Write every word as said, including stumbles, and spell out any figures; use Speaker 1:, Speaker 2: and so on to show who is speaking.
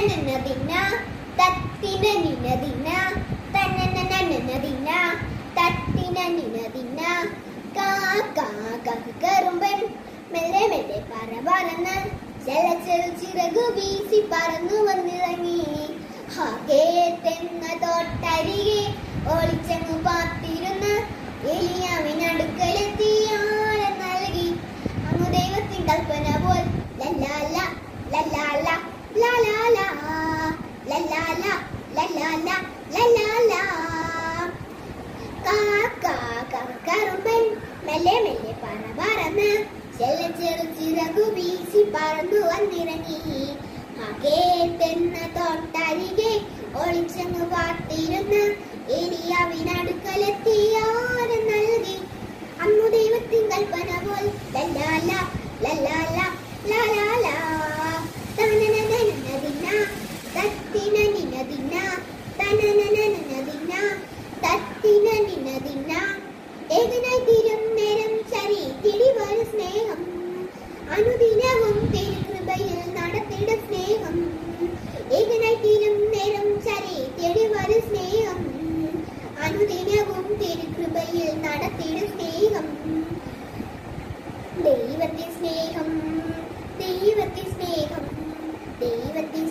Speaker 1: നനനനനദിന തത്തിന നിനദിന തനനനനനദിന തത്തിന നിനദിന കാ കാ കറുമ്പൻ മെല്ലെ മെല്ലെ പറ പറന്ന് ചെലച്ചെറു ചിറകു വീശി പറന്നു വന്നിറങ്ങി. ഹാകേ തെങ്ങ തോട്ടരികെ ഒളിച്ചങ്ങു പാത്തിരുന്ന് എലിയാവിനടുക്കലെത്തി ആഴം നൽകി. അങ്ങു ദൈവത്തിൻ കൽപ്പന പോൽ ലല്ലാല ലല്ലാല ലലാല ലല്ലാല ലല്ലാല ലല്ലാല. കാക്കാ കറുമ്പൻ മെല്ലെ മെല്ലെ പറ പറന്ന് ചെലച്ചെറു ചിറകു വീശി പറന്നു വന്നിറങ്ങി. ഹാകേ തെങ്ങ തോട്ടരികെ ഒളിച്ചങ്ങു പാത്തിരുന്ന് എലിയാവിനടുക്കലെത്തി ആഴം നൽകി. അങ്ങു ദൈവത്തിൻ കൽപ്പന പോൽ ലല്ലാല ലല്ലാല ലലാല. തനനനനനദിന തത്തിന നിനദിന തനനനനനദിന തത്തിന നിനദിന. ഏകനായി തീരും നേരം ചരി തിരിവരു സ്നേഹം അനുദിനവും തിരുകൃപയിൽ നടത്തിട സ്നേഹം. ഏകനായി തീരും നേരം ചരി തിരിവരു സ്നേഹം അനുദിനവും തിരുകൃപയിൽ നടത്തിട സ്നേഹം. ദൈവത്തിൻ സ്നേഹം ദൈവത്തിൻ സ്നേഹം ദൈവത്തിൻ